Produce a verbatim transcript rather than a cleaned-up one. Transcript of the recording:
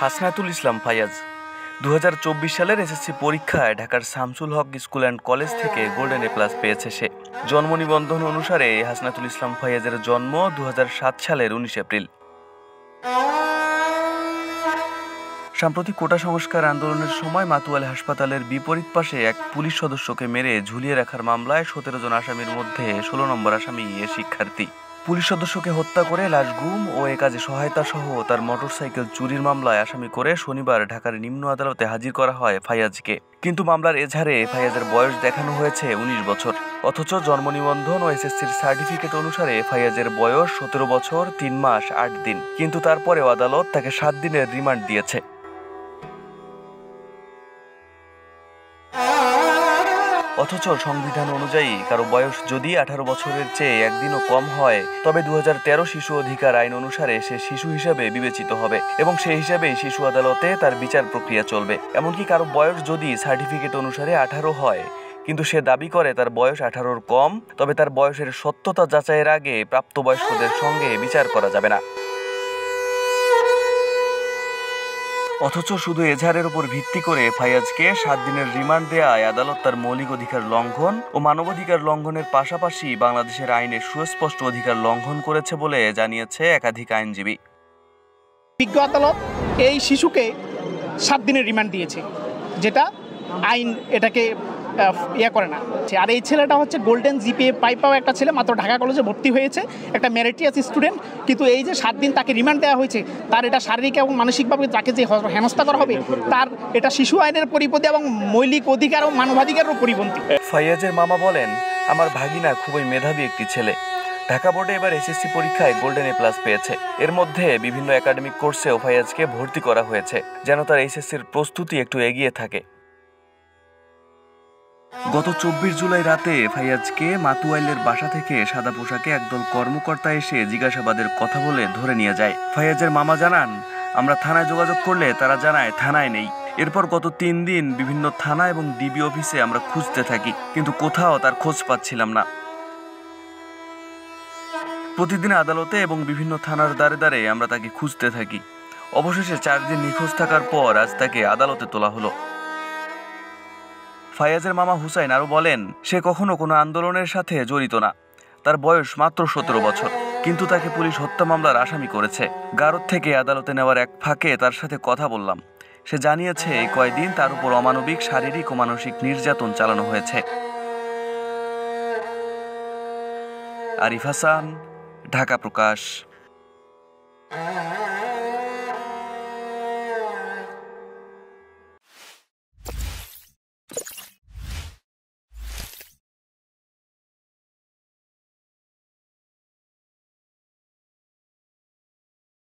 হাসনাতুল ইসলাম ফায়াজ দু হাজার চব্বিশ সালের এসএসসি পরীক্ষায় ঢাকার Shamsul Haque school and college থেকে গোল্ডেন এ প্লাস পেয়েছে সে। জন্ম নিবন্ধন অনুসারে হাসনাতুল ইসলাম ফায়াজের জন্ম দু হাজার সাত সালের উনিশ এপ্রিল। সাম্প্রতিক কোটা সংস্কার আন্দোলনের সময় মাতুয়াইল হাসপাতালের বিপরীত পাশে এক পুলিশ সদস্যকে মেরে ঝুলিয়ে রাখার মামলায় সতেরো জন আসামির মধ্যে ষোলো নম্বর আসামি এ শিক্ষার্থী। পুলিশ সদস্যকে হত্যা করে লাশ গুম ও এ কাজে সহায়তা সহ তার মোটরসাইকেল চুরির মামলায় আসামি করে শনিবার ঢাকার নিম্ন আদালতে হাজির করা হয় ফায়াজকে। কিন্তু মামলার এজাহারে ফায়াজের বয়স দেখানো হয়েছে উনিশ বছর, অথচ জন্ম নিবন্ধন ও এসএসসির সার্টিফিকেট অনুসারে ফায়াজের বয়স সতেরো বছর তিন মাস আট দিন। কিন্তু তারপরেও আদালত তাকে সাত দিনের রিমান্ড দিয়েছে। অথচ সংবিধান অনুযায়ী কারো বয়স যদি আঠারো বছরের চেয়ে একদিনও কম হয় তবে দু হাজার তেরো শিশু অধিকার আইন অনুসারে সে শিশু হিসাবে বিবেচিত হবে এবং সেই হিসাবেই শিশু আদালতে তার বিচার প্রক্রিয়া চলবে। এমনকি কারো বয়স যদি সার্টিফিকেট অনুসারে আঠারো হয় কিন্তু সে দাবি করে তার বয়স আঠারোর কম, তবে তার বয়সের সত্যতা যাচাইয়ের আগে প্রাপ্তবয়স্কদের সঙ্গে বিচার করা যাবে না। অথচ শুধু এজাহারের উপর ভিত্তি করে ফায়াজকে সাত দিনের রিমান্ড দেয়ায় আদালত তার মৌলিক অধিকার লঙ্ঘন ও মানবাধিকার লঙ্ঘনের পাশাপাশি বাংলাদেশের আইনের সুস্পষ্ট অধিকার লঙ্ঘন করেছে বলে জানিয়েছে একাধিক আইনজীবী। বিজ্ঞ আদালত এই শিশুকে সাত দিনের রিমান্ড দিয়েছে, যেটা আইন এটাকে ইয়ে করে না। আর এই ছেলেটা হচ্ছে গোল্ডেন জিপিএ পাই পাওয়া একটা ছেলে, মাত্র ঢাকা কলেজে ভর্তি হয়েছে, একটা মেরিটিয়াস স্টুডেন্ট। কিন্তু এই যে সাত দিন তাকে রিমান্ড দেওয়া হয়েছে, তার এটা শারীরিক এবং মানসিকভাবে তাকে যে হেনস্থা করা হবে, তার এটা শিশু আইনের পরিপন্থী এবং মৌলিক অধিকার ও মানবাধিকারের পরিপন্থী। ফায়াজের মামা বলেন, আমার ভাগিনা খুবই মেধাবী একটি ছেলে। ঢাকা বোর্ডে এবার এসএসসি পরীক্ষায় গোল্ডেন এ প্লাস পেয়েছে। এর মধ্যে বিভিন্ন একাডেমিক কোর্সেও ফায়াজকে ভর্তি করা হয়েছে যেন তার এসএসসির প্রস্তুতি একটু এগিয়ে থাকে। গত চব্বিশ জুলাই রাতে ফায়াজকে মাতুয়াইলের বাসা থেকে সাদা পোশাকে একদল কর্মকর্তা এসে জিজ্ঞাসাবাদের কথা বলে ধরে নিয়ে যায়। ফায়াজের মামা জানান, আমরা থানায় যোগাযোগ করলে তারা জানায় থানায় নেই। এরপর গত তিন দিন বিভিন্ন থানা এবং ডিবি অফিসে আমরা খুঁজতে থাকি, কিন্তু কোথাও তার খোঁজ পাচ্ছিলাম না। প্রতিদিন আদালতে এবং বিভিন্ন থানার দ্বারে দ্বারে আমরা তাকে খুঁজতে থাকি। অবশেষে চার দিন নিখোঁজ থাকার পর আজ তাকে আদালতে তোলা হলো। ফায়াজের মামা হুসাইন আরও বলেন, সে কখনো কোনো আন্দোলনের সাথে জড়িত না। তার বয়স মাত্র সতেরো বছর, কিন্তু তাকে পুলিশ হত্যা মামলার আসামি করেছে। গারদ থেকে আদালতে নেওয়ার এক ফাঁকে তার সাথে কথা বললাম। সে জানিয়েছে এই কয়দিন তার উপর অমানবিক শারীরিক ও মানসিক নির্যাতন চালানো হয়েছে। আরিফ হাসান, ঢাকা প্রকাশ।